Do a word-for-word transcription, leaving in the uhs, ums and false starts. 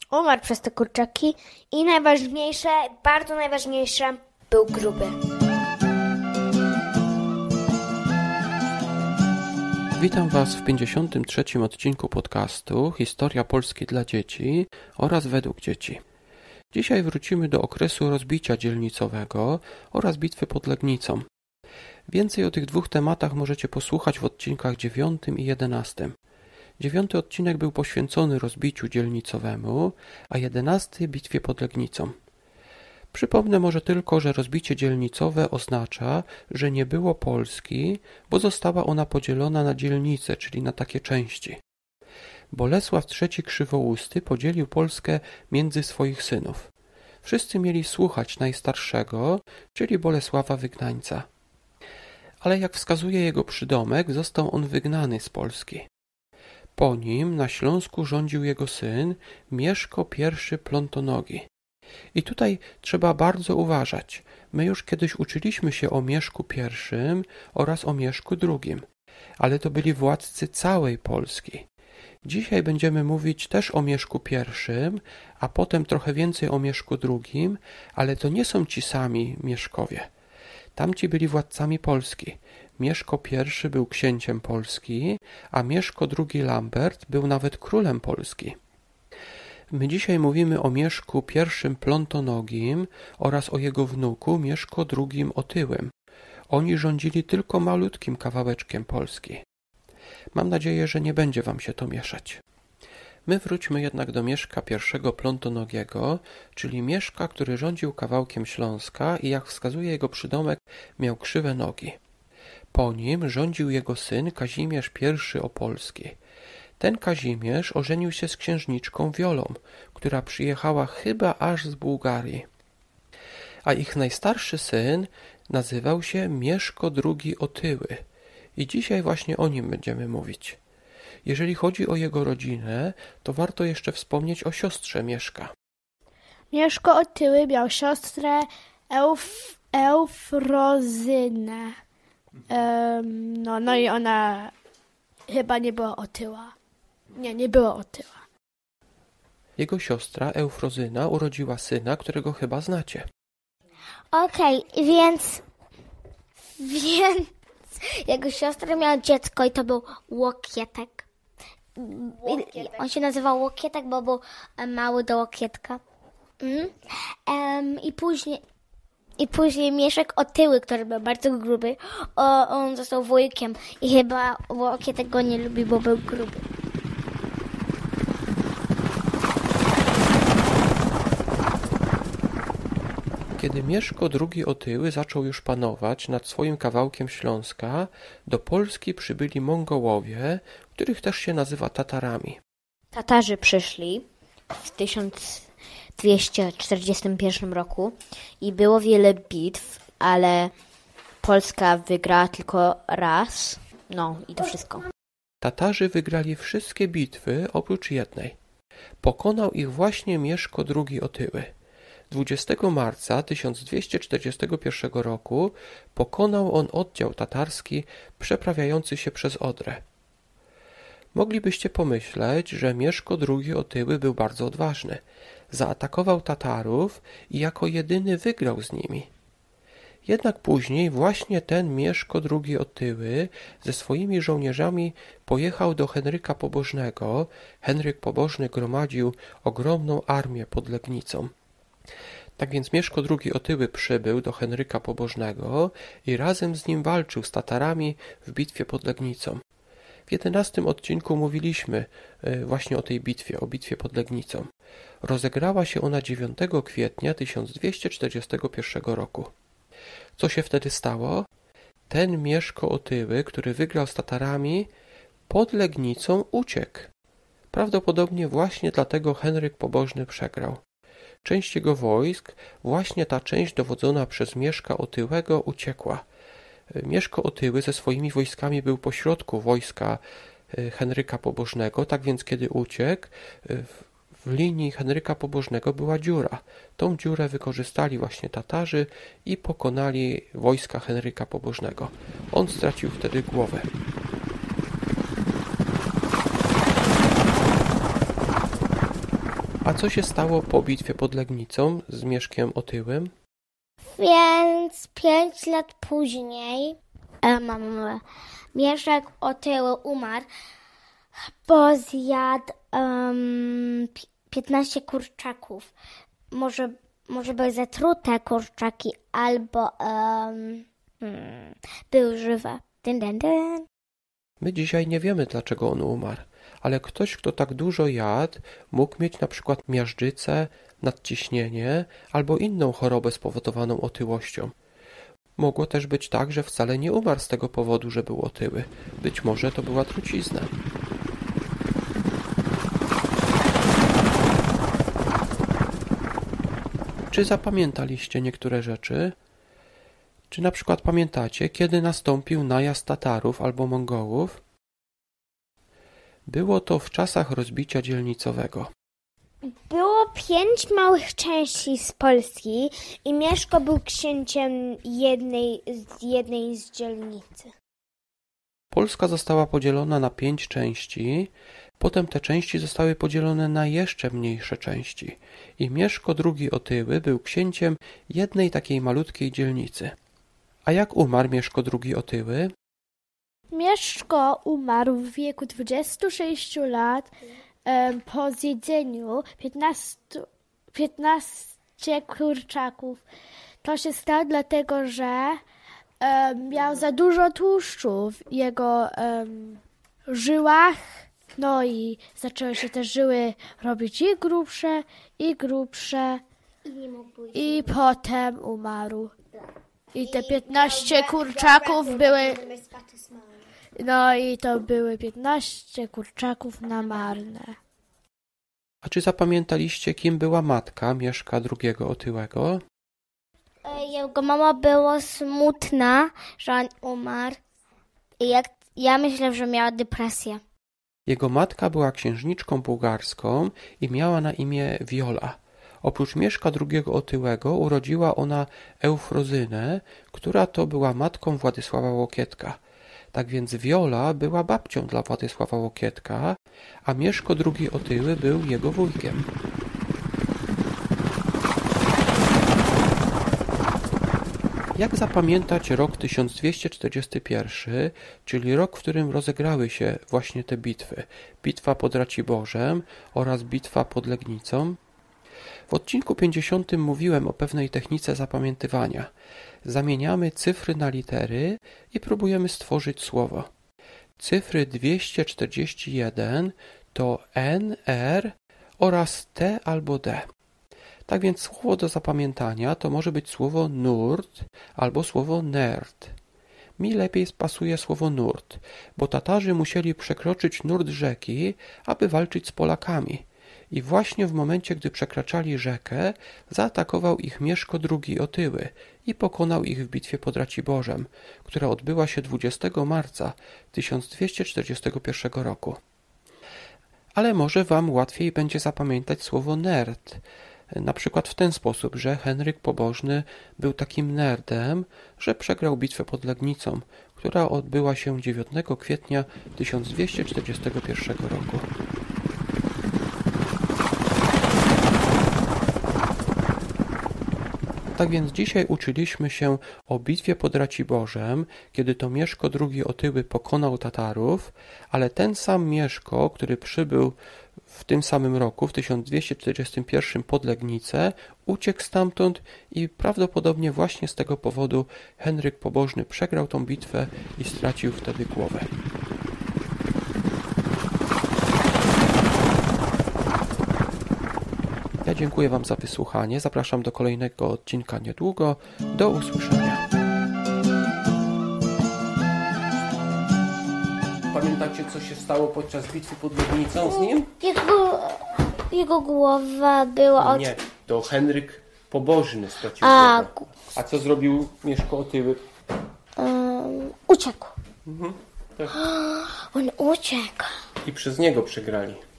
Umarł przez te kurczaki i najważniejsze, bardzo najważniejsze, był gruby. Witam Was w pięćdziesiątym trzecim odcinku podcastu Historia Polski dla dzieci oraz według dzieci. Dzisiaj wrócimy do okresu rozbicia dzielnicowego oraz bitwy pod Legnicą. Więcej o tych dwóch tematach możecie posłuchać w odcinkach dziewiątym i jedenastym. Dziewiąty odcinek był poświęcony rozbiciu dzielnicowemu, a jedenasty bitwie pod Legnicą. Przypomnę może tylko, że rozbicie dzielnicowe oznacza, że nie było Polski, bo została ona podzielona na dzielnice, czyli na takie części. Bolesław trzeci Krzywousty podzielił Polskę między swoich synów. Wszyscy mieli słuchać najstarszego, czyli Bolesława Wygnańca. Ale jak wskazuje jego przydomek, został on wygnany z Polski. Po nim na Śląsku rządził jego syn Mieszko I Plontonogi. I tutaj trzeba bardzo uważać. My już kiedyś uczyliśmy się o Mieszku I oraz o Mieszku drugi, ale to byli władcy całej Polski. Dzisiaj będziemy mówić też o Mieszku I, a potem trochę więcej o Mieszku drugim, ale to nie są ci sami Mieszkowie. Tamci byli władcami Polski. Mieszko I był księciem Polski, a Mieszko drugi Lambert był nawet królem Polski. My dzisiaj mówimy o Mieszku I Plontonogim oraz o jego wnuku Mieszko drugim Otyłym. Oni rządzili tylko malutkim kawałeczkiem Polski. Mam nadzieję, że nie będzie wam się to mieszać. My wróćmy jednak do Mieszka I Plontonogiego, czyli Mieszka, który rządził kawałkiem Śląska i jak wskazuje jego przydomek, miał krzywe nogi. Po nim rządził jego syn Kazimierz I Opolski. Ten Kazimierz ożenił się z księżniczką Wiolą, która przyjechała chyba aż z Bułgarii. A ich najstarszy syn nazywał się Mieszko drugi Otyły i dzisiaj właśnie o nim będziemy mówić. Jeżeli chodzi o jego rodzinę, to warto jeszcze wspomnieć o siostrze Mieszka. Mieszko Otyły miał siostrę Euf, Eufrozynę. Um, no, no i ona chyba nie była otyła. Nie, nie była otyła. Jego siostra Eufrozyna urodziła syna, którego chyba znacie. Okej, okay, więc... Więc... Jego siostra miała dziecko i to był Łokietek. Łokietek. On się nazywał Łokietek, bo był mały do łokietka. Mm. Um, I później... I później Mieszek Otyły, który był bardzo gruby, o, on został wujkiem i chyba Łokietek go nie lubi, bo był gruby. Kiedy Mieszko drugi Otyły zaczął już panować nad swoim kawałkiem Śląska, do Polski przybyli Mongołowie, których też się nazywa Tatarami. Tatarzy przyszli w tysiąc dwieście czterdziestym pierwszym roku i było wiele bitw, ale Polska wygrała tylko raz. No i to wszystko. Tatarzy wygrali wszystkie bitwy oprócz jednej. Pokonał ich właśnie Mieszko drugi Otyły. dwudziestego marca tysiąc dwieście czterdziestego pierwszego roku pokonał on oddział tatarski przeprawiający się przez Odrę. Moglibyście pomyśleć, że Mieszko drugi Otyły był bardzo odważny. Zaatakował Tatarów i jako jedyny wygrał z nimi. Jednak później właśnie ten Mieszko drugi Otyły ze swoimi żołnierzami pojechał do Henryka Pobożnego. Henryk Pobożny gromadził ogromną armię pod Legnicą. Tak więc Mieszko drugi Otyły przybył do Henryka Pobożnego i razem z nim walczył z Tatarami w bitwie pod Legnicą. W jedenastym odcinku mówiliśmy właśnie o tej bitwie, o bitwie pod Legnicą. Rozegrała się ona dziewiątego kwietnia tysiąc dwieście czterdziestego pierwszego roku. Co się wtedy stało? Ten Mieszko Otyły, który wygrał z Tatarami, pod Legnicą uciekł. Prawdopodobnie właśnie dlatego Henryk Pobożny przegrał. Część jego wojsk, właśnie ta część dowodzona przez Mieszka Otyłego, uciekła. Mieszko Otyły ze swoimi wojskami był pośrodku wojska Henryka Pobożnego, tak więc kiedy uciekł, w linii Henryka Pobożnego była dziura. Tą dziurę wykorzystali właśnie Tatarzy i pokonali wojska Henryka Pobożnego. On stracił wtedy głowę. A co się stało po bitwie pod Legnicą z Mieszkiem Otyłym? Więc pięć lat później e, mam, Mieszek Otyły umarł, bo zjadł um, piętnaście kurczaków. Może, może były zatrute kurczaki, albo um, hmm, były żywe. Dyn, dyn, dyn. My dzisiaj nie wiemy, dlaczego on umarł, ale ktoś, kto tak dużo jadł, mógł mieć na przykład miażdżycę, nadciśnienie albo inną chorobę spowodowaną otyłością. Mogło też być tak, że wcale nie umarł z tego powodu, że był otyły. Być może to była trucizna. Czy zapamiętaliście niektóre rzeczy? Czy na przykład pamiętacie, kiedy nastąpił najazd Tatarów albo Mongołów? Było to w czasach rozbicia dzielnicowego. Było pięć małych części z Polski i Mieszko był księciem jednej z, jednej z dzielnicy. Polska została podzielona na pięć części, potem te części zostały podzielone na jeszcze mniejsze części i Mieszko drugi Otyły był księciem jednej takiej malutkiej dzielnicy. A jak umarł Mieszko drugi Otyły? Mieszko umarł w wieku dwudziestu sześciu lat um, po zjedzeniu piętnastu kurczaków. To się stało dlatego, że um, miał za dużo tłuszczu w jego um, żyłach. No i zaczęły się te żyły robić i grubsze, i grubsze. I, I potem umarł. I te piętnaście kurczaków były... No i to były piętnaście kurczaków na marne. A czy zapamiętaliście, kim była matka Mieszka drugiego Otyłego? Jego mama była smutna, że on umarł. I jak, ja myślę, że miała depresję. Jego matka była księżniczką bułgarską i miała na imię Wiola. Oprócz Mieszka drugiego Otyłego urodziła ona Eufrozynę, która to była matką Władysława Łokietka. Tak więc Wiola była babcią dla Władysława Łokietka, a Mieszko drugi Otyły był jego wujkiem. Jak zapamiętać rok tysiąc dwieście czterdziesty pierwszy, czyli rok, w którym rozegrały się właśnie te bitwy? Bitwa pod Raciborzem oraz bitwa pod Legnicą? W odcinku pięćdziesiątym mówiłem o pewnej technice zapamiętywania. Zamieniamy cyfry na litery i próbujemy stworzyć słowo. Cyfry dwieście czterdzieści jeden to N, R oraz T albo D. Tak więc słowo do zapamiętania to może być słowo nurt albo słowo nerd. Mi lepiej pasuje słowo nurt, bo Tatarzy musieli przekroczyć nurt rzeki, aby walczyć z Polakami. I właśnie w momencie, gdy przekraczali rzekę, zaatakował ich Mieszko drugi Otyły i pokonał ich w bitwie pod Raciborzem, która odbyła się dwudziestego marca tysiąc dwieście czterdziestego pierwszego roku. Ale może wam łatwiej będzie zapamiętać słowo nerd, na przykład w ten sposób, że Henryk Pobożny był takim nerdem, że przegrał bitwę pod Legnicą, która odbyła się dziewiątego kwietnia tysiąc dwieście czterdziestego pierwszego roku. Tak więc dzisiaj uczyliśmy się o bitwie pod Raciborzem, kiedy to Mieszko drugi Otyły pokonał Tatarów, ale ten sam Mieszko, który przybył w tym samym roku, w tysiąc dwieście czterdziestym pierwszym pod Legnicę, uciekł stamtąd i prawdopodobnie właśnie z tego powodu Henryk Pobożny przegrał tą bitwę i stracił wtedy głowę. Ja dziękuję wam za wysłuchanie. Zapraszam do kolejnego odcinka niedługo. Do usłyszenia. Pamiętacie, co się stało podczas bitwy pod Legnicą z nim? Jego, jego głowa była od... Nie, to Henryk Pobożny stracił A, głowę. A co zrobił Mieszko Otyły? Um, uciekł. Mhm, tak. On uciekł. I przez niego przegrali.